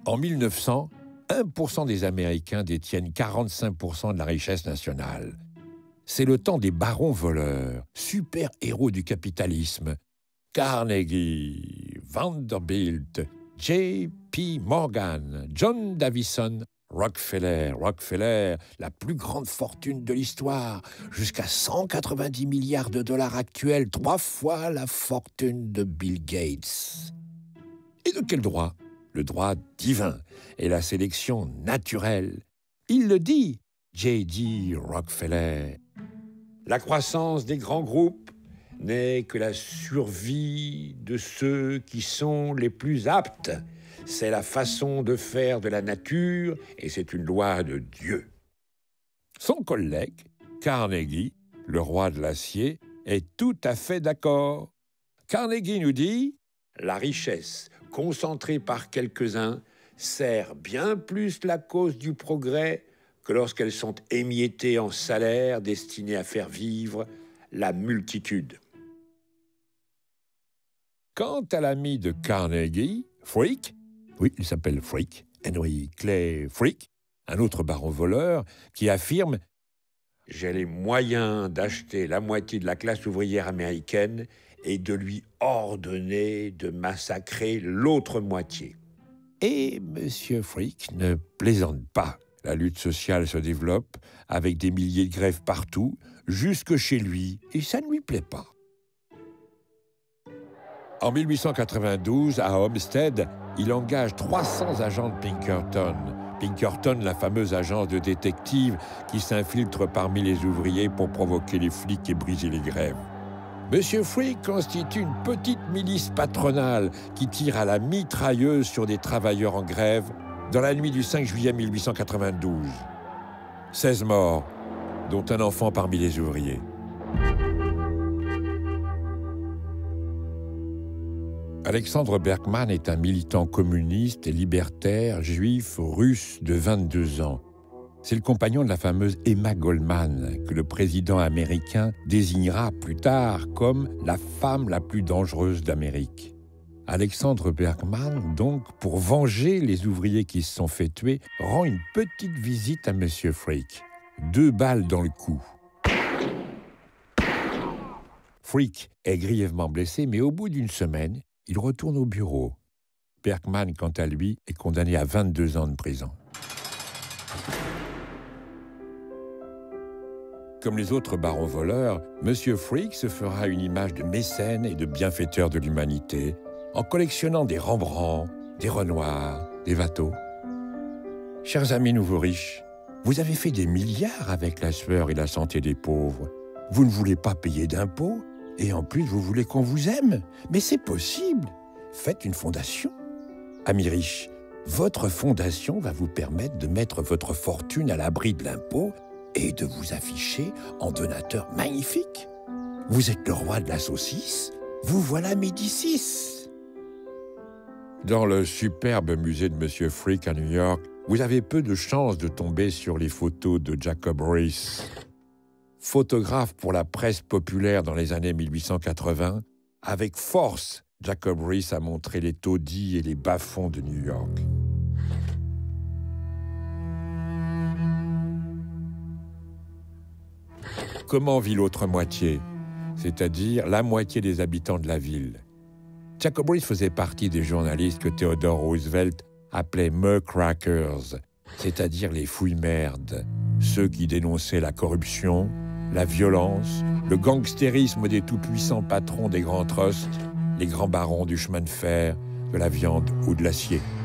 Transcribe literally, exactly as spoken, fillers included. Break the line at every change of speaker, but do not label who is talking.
En mille neuf cents, un pour cent des Américains détiennent quarante-cinq pour cent de la richesse nationale. C'est le temps des barons voleurs, super-héros du capitalisme. Carnegie, Vanderbilt, J P Morgan, John Davison, Rockefeller, Rockefeller, la plus grande fortune de l'histoire, jusqu'à cent quatre-vingt-dix milliards de dollars actuels, trois fois la fortune de Bill Gates. Et de quel droit? Le droit divin et la sélection naturelle. Il le dit, J D Rockefeller. La croissance des grands groupes n'est que la survie de ceux qui sont les plus aptes. C'est la façon de faire de la nature et c'est une loi de Dieu. Son collègue, Carnegie, le roi de l'acier, est tout à fait d'accord. Carnegie nous dit « La richesse concentrée par quelques-uns sert bien plus la cause du progrès que lorsqu'elles sont émiettées en salaires destinés à faire vivre la multitude. » Quant à l'ami de Carnegie, Frick, oui, il s'appelle Frick, Henry Clay Frick, un autre baron voleur, qui affirme « J'ai les moyens d'acheter la moitié de la classe ouvrière américaine et de lui ordonner de massacrer l'autre moitié. » Et M. Frick ne plaisante pas. La lutte sociale se développe avec des milliers de grèves partout, jusque chez lui, et ça ne lui plaît pas. En mille huit cent quatre-vingt-douze, à Homestead, il engage trois cents agents de Pinkerton. Pinkerton, la fameuse agence de détectives qui s'infiltre parmi les ouvriers pour provoquer les flics et briser les grèves. Monsieur Frick constitue une petite milice patronale qui tire à la mitrailleuse sur des travailleurs en grève dans la nuit du cinq juillet mille huit cent quatre-vingt-douze. seize morts, dont un enfant parmi les ouvriers. Alexandre Berkman est un militant communiste et libertaire juif russe de vingt-deux ans. C'est le compagnon de la fameuse Emma Goldman, que le président américain désignera plus tard comme la femme la plus dangereuse d'Amérique. Alexandre Berkman, donc, pour venger les ouvriers qui se sont fait tuer, rend une petite visite à M. Frick. Deux balles dans le cou. Frick est grièvement blessé, mais au bout d'une semaine, il retourne au bureau. Berkman, quant à lui, est condamné à vingt-deux ans de prison. Comme les autres barons voleurs, M. Frick se fera une image de mécène et de bienfaiteur de l'humanité en collectionnant des Rembrandt, des Renoir, des Watteau. Chers amis nouveaux riches, vous avez fait des milliards avec la sueur et la santé des pauvres. Vous ne voulez pas payer d'impôts et en plus vous voulez qu'on vous aime. Mais c'est possible. Faites une fondation. Amis riches, votre fondation va vous permettre de mettre votre fortune à l'abri de l'impôt et de vous afficher en donateur magnifique. Vous êtes le roi de la saucisse, vous voilà Médicis. Dans le superbe musée de M. Frick à New York, vous avez peu de chances de tomber sur les photos de Jacob Riis. Photographe pour la presse populaire dans les années mille huit cent quatre-vingts, avec force, Jacob Riis a montré les taudis et les bas-fonds de New York. Comment vit l'autre moitié, c'est-à-dire la moitié des habitants de la ville? Jacob Riis faisait partie des journalistes que Theodore Roosevelt appelait « muckrackers », c'est-à-dire les fouilles-merdes, ceux qui dénonçaient la corruption, la violence, le gangstérisme des tout-puissants patrons des grands trusts, les grands barons du chemin de fer, de la viande ou de l'acier.